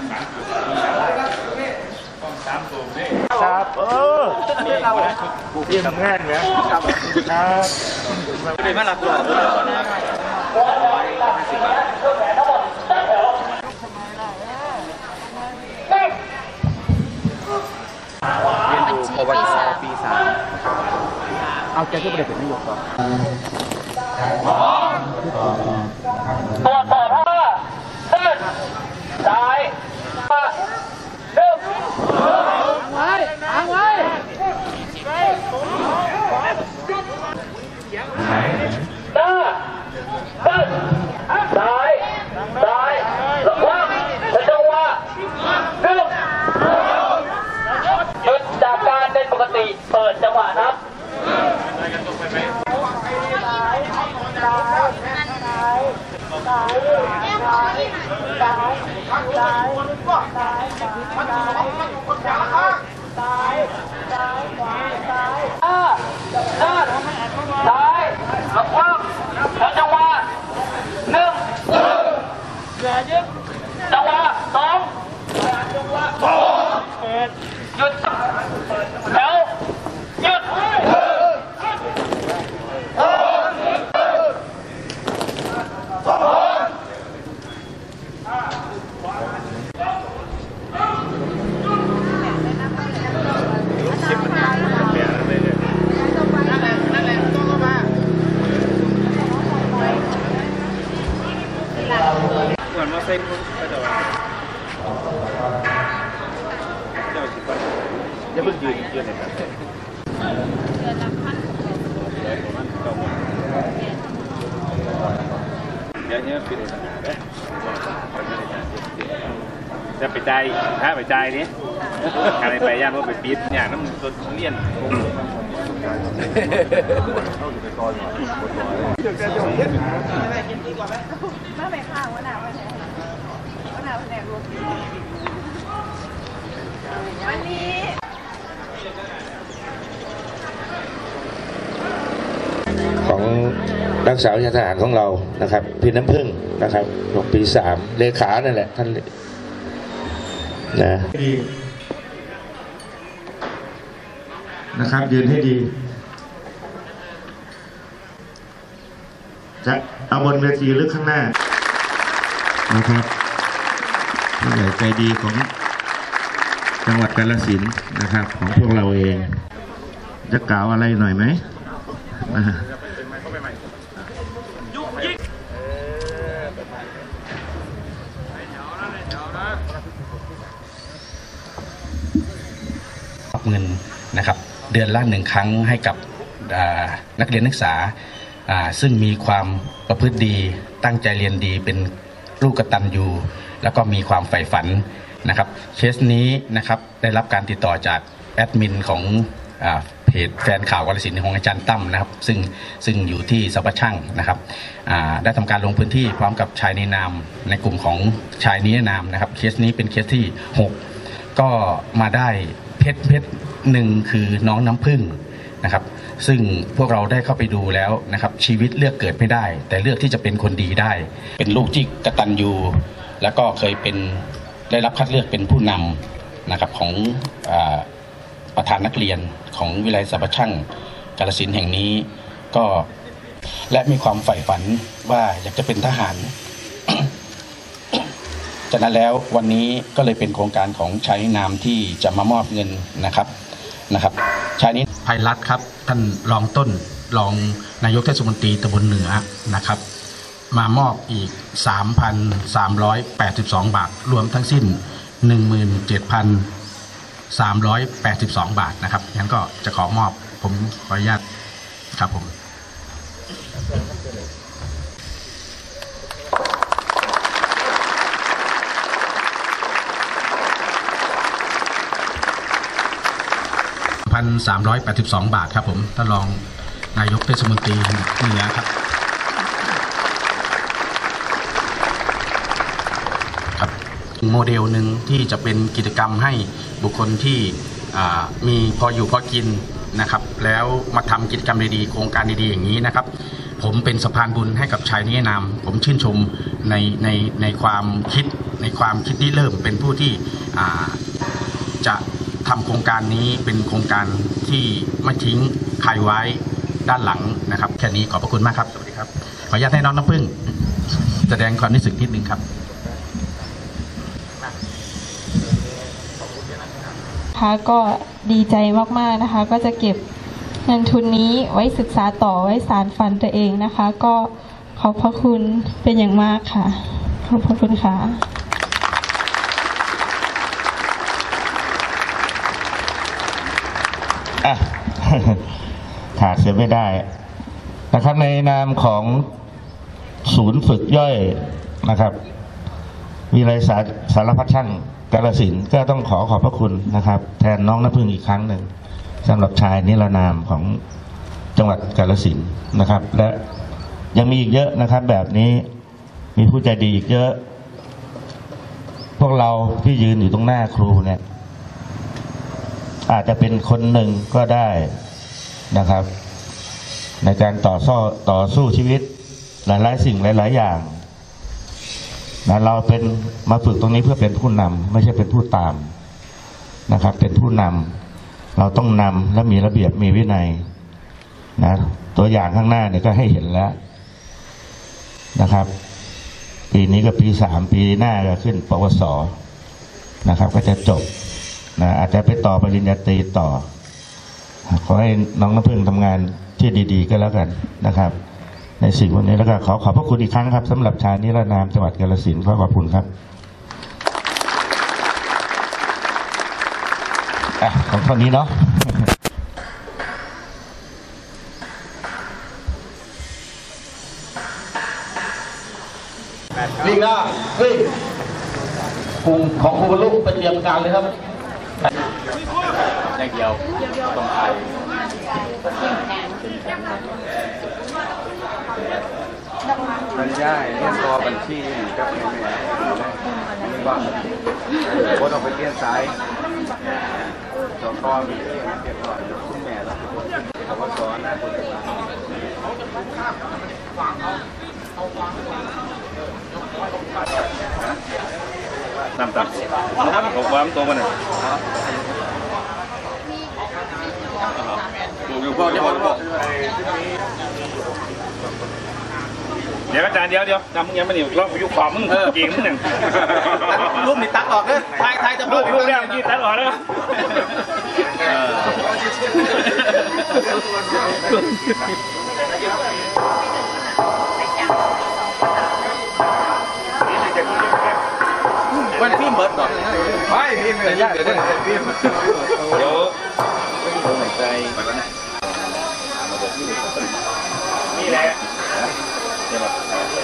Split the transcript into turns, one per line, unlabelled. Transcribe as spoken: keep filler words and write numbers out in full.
ครับเออเตรียมงานแล้วครับเลยมาหลักหลอกเรียนอยู่ปวชปีสามเอาแกที่ประเด็นเป็นนายกก่อนตรวจสอบว่าเส้นสายมาเริ่มไว้ทางไว้หน้าเส้นสายสายระวังจังหวะเริ่มหยุดจากการเป็นปกติเปิดจังหวะนับจังหวะหนึ่งจังหวะสองหยุดแล้วหยุดเหมือนว่าเส้นกระโดดเจ้าสิบวันจะเพิ่งยืนยืนเลยครับเดี๋ยวนี้ปิดสนามเลยจะไปใจถ้าไปใจนี้อะไรไปย่างว่าไปปิดอย่างนั้นมันตัวเลี่ยนมาไปข้าวว่าหนาวว่าหนาวแหนกรวมวันนี้
ของนักศึกษาวิชาทหารของเรานะครับพี่น้ำพึ่งนะครับจบปีสามเลขานั่นแหละท่านนะนะครับยืนให้ดีจะเอาบนเวทีหรือข้างหน้านะครับผู้ใหญ่ใจดีของจังหวัดกาฬสินธุ์นะครับของพวกเราเองจะกล่าวอะไรหน่อยไหม
เงินนะครับเดือนละหนึ่งครั้งให้กับนักเรียนนักศึกษาซึ่งมีความประพฤติดีตั้งใจเรียนดีเป็นลูกกตัญญูแล้วก็มีความใฝ่ฝันนะครับเคสนี้นะครับได้รับการติดต่อจากแอดมินของเพจแฟนข่าวกาฬสินธุ์ของอาจารย์ตั้มนะครับซึ่งซึ่งอยู่ที่สัปช่างนะครับได้ทำการลงพื้นที่พร้อมกับชายนิรนามในกลุ่มของชายนิรนามนะครับเคสนี้เป็นเคสที่หกก็มาได้เพชรเพชรหนึ่งคือน้องน้ำผึ้งนะครับซึ่งพวกเราได้เข้าไปดูแล้วนะครับชีวิตเลือกเกิดไม่ได้แต่เลือกที่จะเป็นคนดีได้เป็นลูกที่กตัญญูแล้วก็เคยเป็นได้รับคัดเลือกเป็นผู้นำนะครับของประธานนักเรียนของวิทยาลัยสัปช่างกาฬสินธุ์แห่งนี้ก็และมีความใฝ่ฝันว่าอยากจะเป็นทหารจากนั้นแล้ววันนี้ก็เลยเป็นโครงการของชายนิรนามที่จะมามอบเงินนะครับนะครับชายนิรนามภัยรัตน์ครับท่านรองต้นรองนายกเทศมนตรีตำบลเหนือนะครับมามอบอีก สามพันสามร้อยแปดสิบสอง บาทรวมทั้งสิ้น หนึ่งหมื่นเจ็ดพันสามร้อยแปดสิบสอง บาทนะครับงั้นก็จะขอมอบผมขออนุญาตครับผมพันสามร้อยแปดสิบสอง บาทครับผมท่านรองนายกเทศมนตรีเหนือครับครับโมเดลหนึ่งที่จะเป็นกิจกรรมให้บุคคลที่มีพออยู่พอกินนะครับแล้วมาทำกิจกรรมดีๆโครงการดีๆอย่างนี้นะครับผมเป็นสะพานบุญให้กับชายนิรนามผมชื่นชมในในในความคิดในความคิดที่เริ่มเป็นผู้ที่จะทำโครงการนี้เป็นโครงการที่ไม่ทิ้งใครไว้ด้านหลังนะครับแค่นี้ขอบพระคุณมากครับสวัสดีครับขออนุญาตให้น้องน้ำพึ่งแสดงความรู้สึกนิดนึงครับ
ค่ะก็ดีใจมากๆนะคะก็จะเก็บเงินทุนนี้ไว้ศึกษาต่อไว้สานฝันตัวเองนะคะก็ขอบพระคุณเป็นอย่างมากค่ะขอบพระคุณค่ะ
อ่ะ ขาดเสียไม่ได้นะครับในนามของศูนย์ฝึกย่อยนะครับวิไลสารสารพัดช่างกาฬสินธุ์ก็ต้องขอขอบพระคุณนะครับแทนน้องน้ำพึ่งอีกครั้งหนึ่งสำหรับชายนิรนามของจังหวัดกาฬสินธุ์นะครับและยังมีอีกเยอะนะครับแบบนี้มีผู้ใจดีอีกเยอะพวกเราที่ยืนอยู่ตรงหน้าครูเนี่ยอาจจะเป็นคนหนึ่งก็ได้นะครับในการต่อสู้ต่อสู้ชีวิตหลายๆสิ่งหลายๆอย่างนะเราเป็นมาฝึกตรงนี้เพื่อเป็นผู้นำไม่ใช่เป็นผู้ตามนะครับเป็นผู้นำเราต้องนำและมีระเบียบมีวินัยนะตัวอย่างข้างหน้าเนี่ยก็ให้เห็นแล้วนะครับปีนี้ก็ปีสามปีหน้าก็ขึ้นปวสนะครับก็จะจบนะอาจจะไปต่อปริญญาตรีต่อขอให้น้องน้ำพึ่งทำงานที่ดีๆก็แล้วกันนะครับในสิ่งวันนี้แล้วก็ขอขอบพระคุณอีกครั้งครับสำหรับชายนิรนามจังหวัดกาฬสินธุ์ขอขอบคุณครับอ่ะของคนนี้เนาะ
วิ่งหน้าวิ่งกลุ่มของครูบรรลุไปเตรียมการเลยครับได้เดียวต้องไป
มันได้เรียนตัวบัญชีกับแม่แม่ไม่บ้างโค้ดออกไปเรียนสายสองก้อนมีเรียนเรียบร้อยคุณแม่แล้วแต่ว่าสอนนะคุณ
ตามตัดบอกว่าตัวมันเนี่ยอยู่พ่อจะบอกเดี๋ยวอาจารย์เดี๋ยวเดี๋ยวจำมึงยังไม่หนีรอบอยู่ขวามึงเก่งมึงหนึ่ง
รูปนี่ตัดออกเลยทายทายจะ
รูปรูปเนี่ยยืดตัดออกแล้ว
วันพี่เบิร์ดก่อนไม่พี่ไม่ยากเดี๋ยวพี่
เดี๋ยว
ใจ
นี่แหละเดี๋ยว